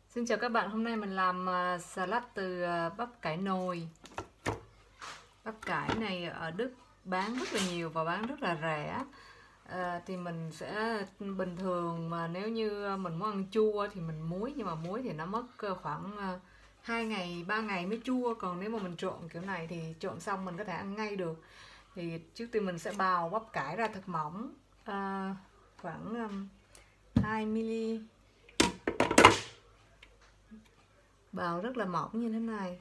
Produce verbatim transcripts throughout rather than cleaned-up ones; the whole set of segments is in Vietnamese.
Xin chào các bạn, hôm nay mình làm uh, salad từ uh, bắp cải nồi. Bắp cải này ở Đức bán rất là nhiều và bán rất là rẻ. Uh, thì mình sẽ bình thường mà nếu như mình muốn ăn chua thì mình muối, nhưng mà muối thì nó mất khoảng uh, hai ngày, ba ngày mới chua. Còn nếu mà mình trộn kiểu này thì trộn xong mình có thể ăn ngay được. Thì trước tiên mình sẽ bào bắp cải ra thật mỏng, uh, khoảng um, hai mi-li-mét. Bào rất là mỏng như thế này.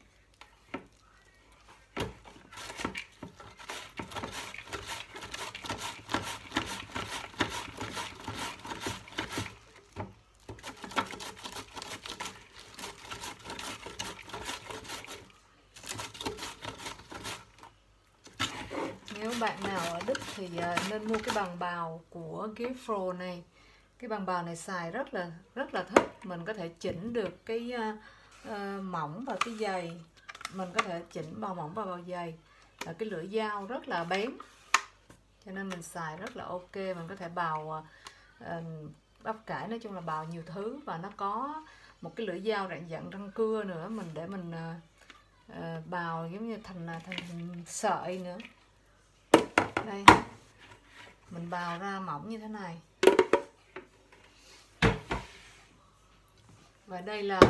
Nếu bạn nào ở Đức thì nên mua cái bằng bào của Gefro này. Cái bằng bào này xài rất là rất là thích. Mình có thể chỉnh được cái uh, uh, mỏng và cái dày. Mình có thể chỉnh bào mỏng và bào dày. Và cái lưỡi dao rất là bén, cho nên mình xài rất là ok. Mình có thể bào uh, bắp cải, nói chung là bào nhiều thứ. Và nó có một cái lưỡi dao dạng dạng răng cưa nữa, mình để mình uh, uh, bào giống như thành, thành, thành sợi nữa. Đây, mình bào ra mỏng như thế này. Và đây là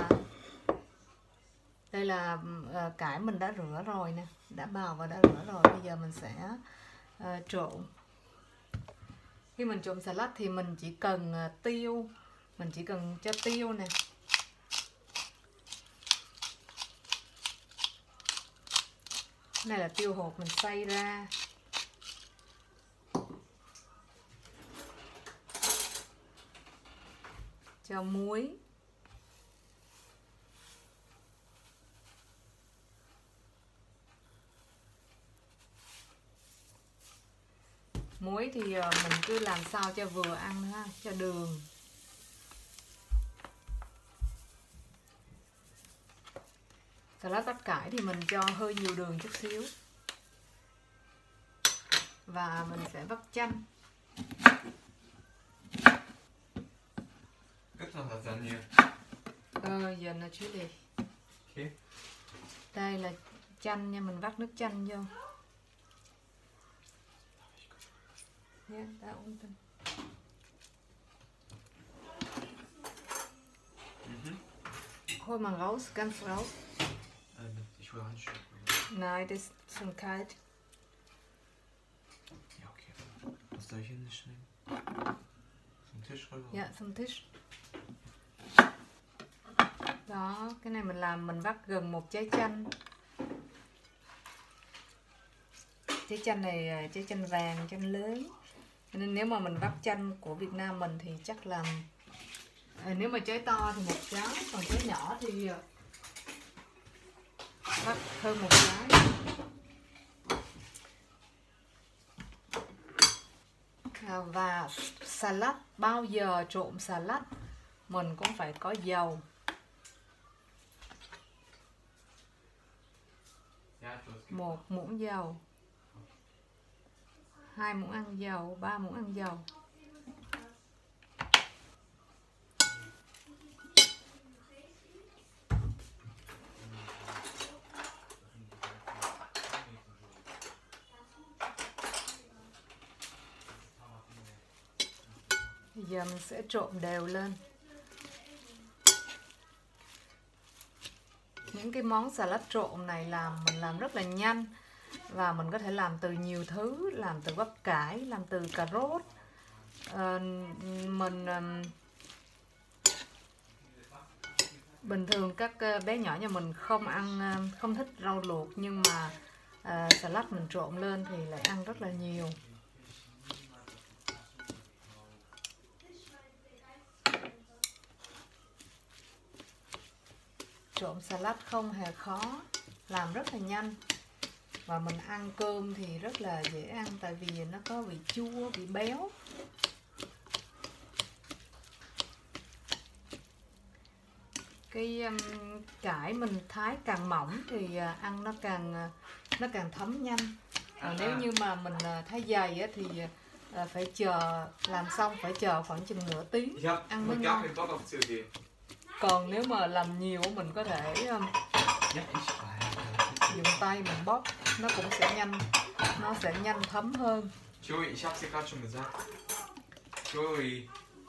đây là uh, cải mình đã rửa rồi nè, đã bào và đã rửa rồi. Bây giờ mình sẽ uh, trộn. Khi mình trộn salad thì mình chỉ cần uh, tiêu, mình chỉ cần cho tiêu nè. Này là tiêu hột mình xay ra. Cho muối. Muối thì mình cứ làm sao cho vừa ăn ha, cho đường. Salad bắp cải thì mình cho hơi nhiều đường chút xíu. Và mình sẽ vắt chanh. Ờ, giờ là chứ đi. Okay. Đây là chanh nha, mình vắt nước chanh vô. Ja, da unten. Mhm. Hol mal raus, ganz raus. Ähm, ich hole Handschuhe. Nein, das ist schon kalt. Ja, okay. Was soll ich hin schnell? Zum Tisch rüber? Ja, zum Tisch. Đó, cái này mình làm mình vắt gần một trái chanh. Trái chanh này trái chanh vàng, chanh lớn. Nên nếu mà mình vắt chanh của Việt Nam mình thì chắc là à, nếu mà trái to thì một trái, còn trái nhỏ thì vắt hơn một trái. À, và salad, bao giờ trộn salad mình cũng phải có dầu. Một muỗng dầu, hai muỗng ăn dầu, ba muỗng ăn dầu. Bây giờ mình sẽ trộn đều lên. Những cái món salad trộn này làm mình làm rất là nhanh. Và mình có thể làm từ nhiều thứ, làm từ bắp cải, làm từ cà rốt. À, mình bình thường các bé nhỏ nhà mình không ăn, không thích rau luộc, nhưng mà à, salad mình trộn lên thì lại ăn rất là nhiều. Trộn salad không hề khó, làm rất là nhanh. Và mình ăn cơm thì rất là dễ ăn, tại vì nó có vị chua, vị béo. Cái um, cải mình thái càng mỏng thì uh, ăn nó càng uh, nó càng thấm nhanh. À, nếu như mà mình uh, thái dày á, thì uh, phải chờ làm xong phải chờ khoảng chừng nửa tiếng ăn mới ngon. Còn nếu mà làm nhiều mình có thể um, Nhắc ít bài. dùng tay mình bóp, nó cũng sẽ nhanh, nó sẽ nhanh thấm hơn. Joey, ich hab's dir gerade schon gesagt. Joey.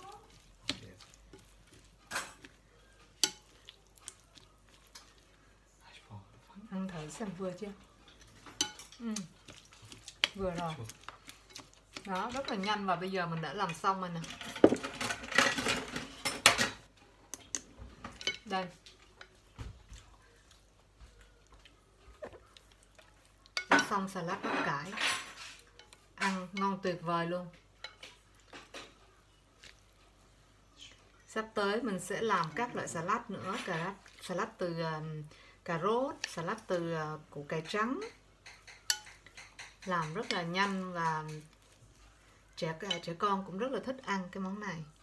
Ăn thử xem vừa chưa? Ừ. Vừa rồi. Đó, rất là nhanh và bây giờ mình đã làm xong rồi nè. Đây. Đã xong salad bắp cải. Ăn ngon tuyệt vời luôn. Sắp tới mình sẽ làm các loại salad nữa, cà salad từ uh, cà rốt, salad từ uh, củ cải trắng. Làm rất là nhanh và trẻ trẻ con cũng rất là thích ăn cái món này.